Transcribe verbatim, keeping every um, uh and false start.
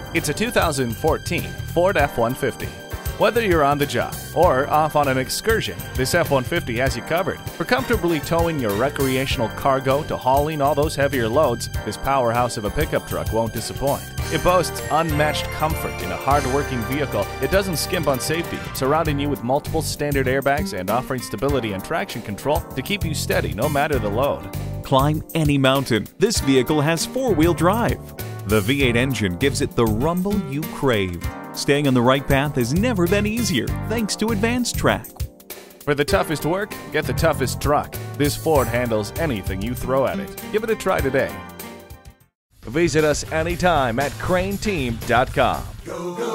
It's a two thousand fourteen Ford F one fifty. Whether you're on the job or off on an excursion, this F one fifty has you covered. From comfortably towing your recreational cargo to hauling all those heavier loads, this powerhouse of a pickup truck won't disappoint. It boasts unmatched comfort in a hard-working vehicle. It doesn't skimp on safety, surrounding you with multiple standard airbags and offering stability and traction control to keep you steady no matter the load. Climb any mountain. This vehicle has four-wheel drive. The V eight engine gives it the rumble you crave. Staying on the right path has never been easier thanks to Advanced Track. For the toughest work, get the toughest truck. This Ford handles anything you throw at it. Give it a try today. Visit us anytime at crain team dot com. Go, go.